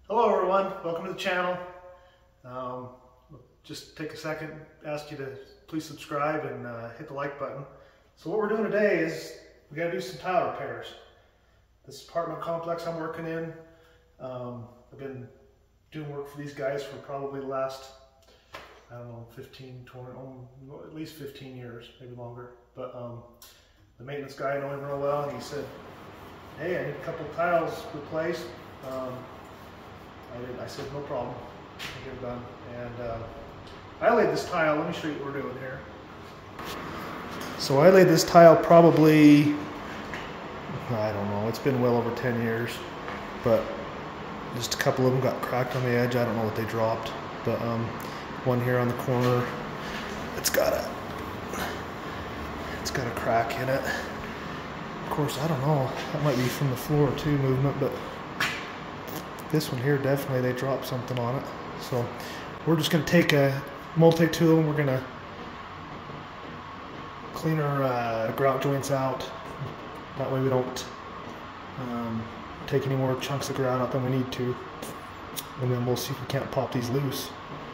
Hello everyone, welcome to the channel. Just take a second, ask you to please subscribe and hit the like button. So what we're doing today is we got to do some tile repairs. This apartment complex I'm working in, I've been doing work for these guys for probably the last, I don't know, 15, 20, at least 15 years, maybe longer. But the maintenance guy, I know him real well, and he said, hey, I need a couple tiles replaced. I said, no problem, I'll get it done. And I laid this tile, let me show you what we're doing here. So I laid this tile probably, I don't know, it's been well over 10 years, but just a couple of them got cracked on the edge. I don't know what they dropped, but one here on the corner, it's got a crack in it. Of course, I don't know, that might be from the floor too movement, but this one here, definitely they dropped something on it. So we're just going to take a multi-tool and we're going to clean our grout joints out. That way we don't take any more chunks of grout out than we need to. And then we'll see if we can't pop these loose.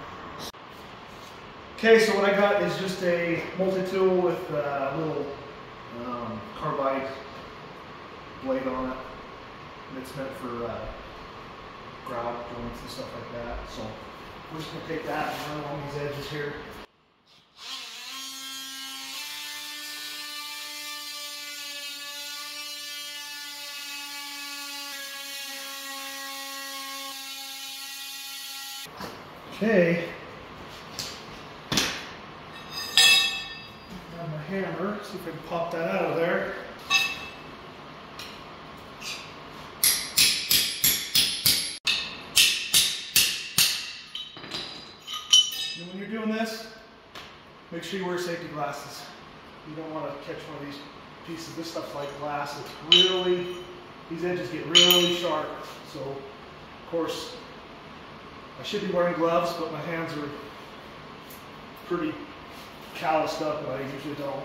Okay, so what I got is just a multi-tool with a little carbide blade on it. And it's meant for grout joints and stuff like that. So we're just going to take that and run along these edges here. Okay. Grab my hammer, see if I can pop that out of there. When you're doing this, make sure you wear safety glasses. You don't want to catch one of these pieces. This stuff's like glass. It's really, these edges get really sharp. So, of course, I should be wearing gloves, but my hands are pretty calloused up, and I usually don't.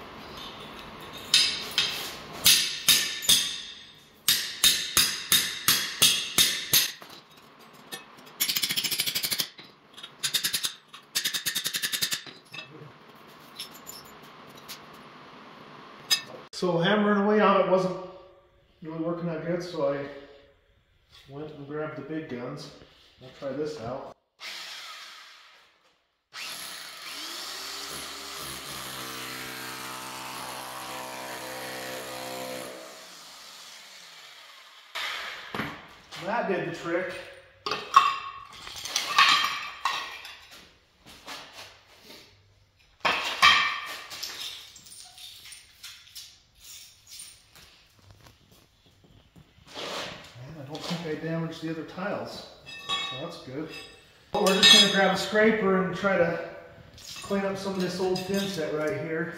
So hammering away on it wasn't really working that good, so I went and grabbed the big guns. I'll try this out. That did the trick. I damaged the other tiles, so that's good. But we're just going to grab a scraper and try to clean up some of this old thin set right here.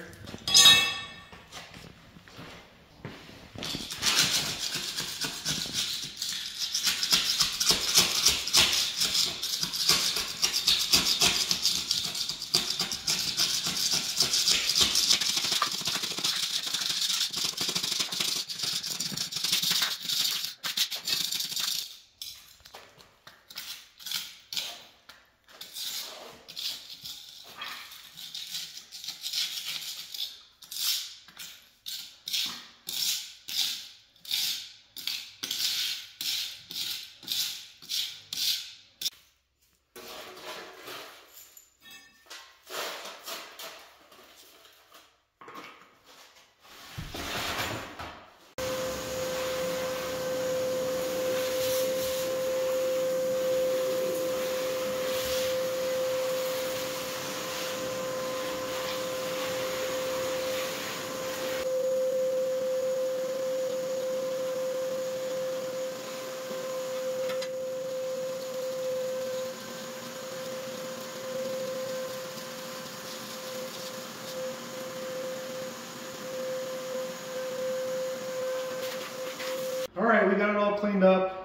Alright, we got it all cleaned up.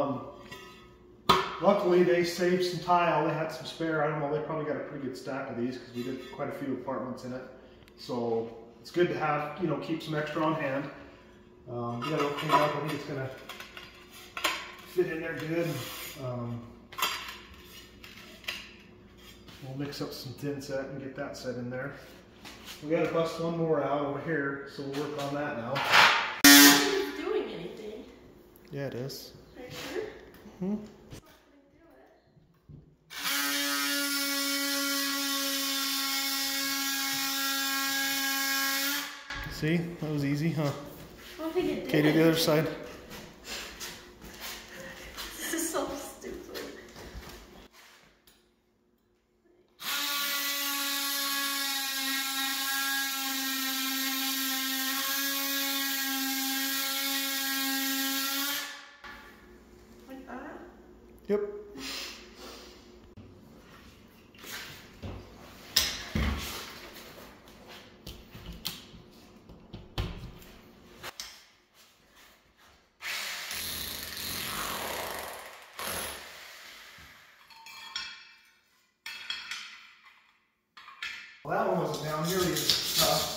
Luckily they saved some tile. They had some spare. I don't know, they probably got a pretty good stack of these because we did quite a few apartments in it. So it's good to have, you know, keep some extra on hand. We got it all cleaned up. I think it's going to fit in there good. We'll mix up some thin set and get that set in there. We got to bust one more out over here, so we'll work on that now. It's not doing anything. Yeah, it is. Are you sure? Mm-hmm. See, that was easy, huh? I don't think it did. Okay, do the other side. This is so stupid. Like that? Yep. Well, that one wasn't down nearly as tough.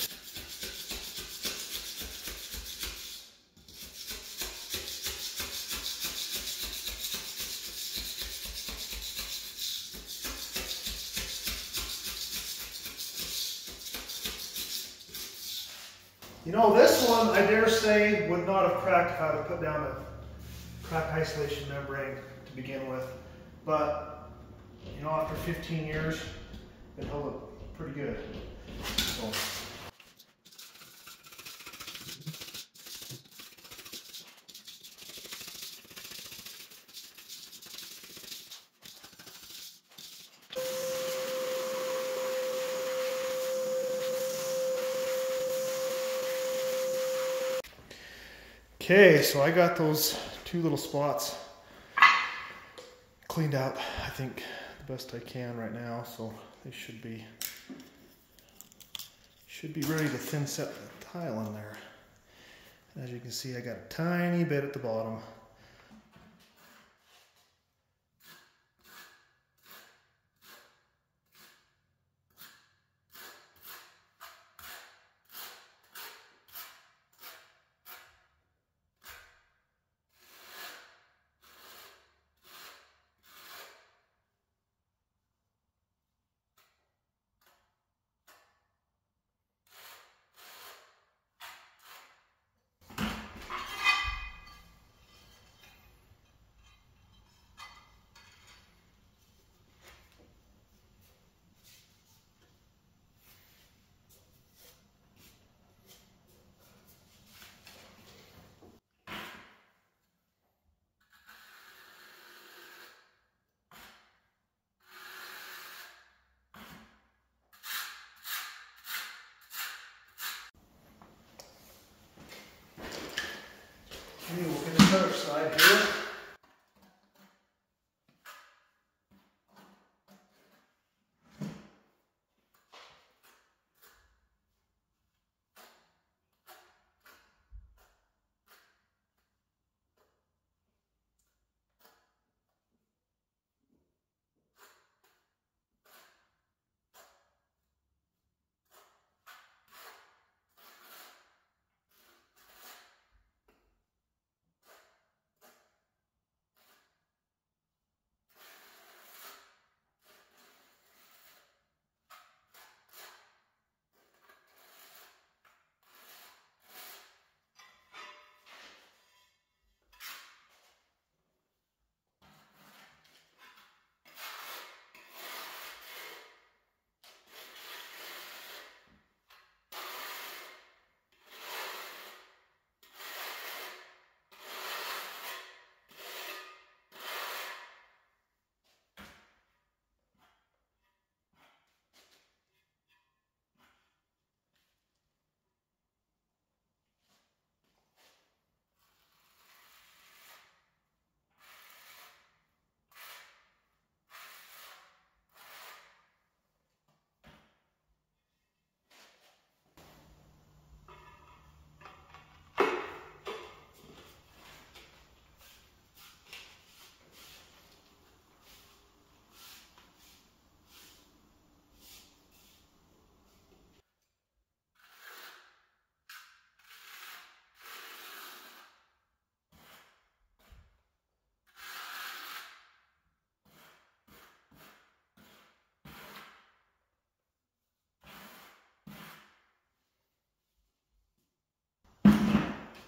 You know, this one, I dare say, would not have cracked if I had put down a crack isolation membrane to begin with. But, you know, after 15 years, it held up pretty good. So. Okay, so I got those two little spots cleaned out, I think, the best I can right now, so they should be ready to thin set the tile in there. As you can see, I got a tiny bit at the bottom. Okay, we'll get the other side here.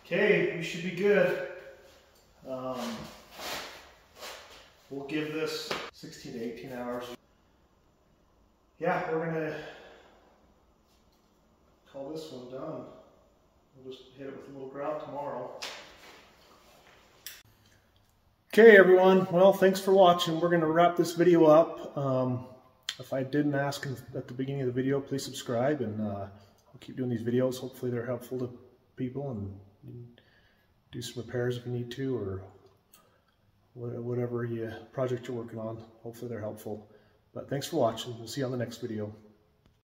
Okay, we should be good. We'll give this 16 to 18 hours. Yeah, we're gonna call this one done. We'll just hit it with a little grout tomorrow. Okay everyone, well thanks for watching. We're gonna wrap this video up. If I didn't ask at the beginning of the video, please subscribe, and I'll keep doing these videos. Hopefully they're helpful to people, and you can do some repairs if you need to, or whatever project you're working on. Hopefully they're helpful. But thanks for watching. We'll see you on the next video.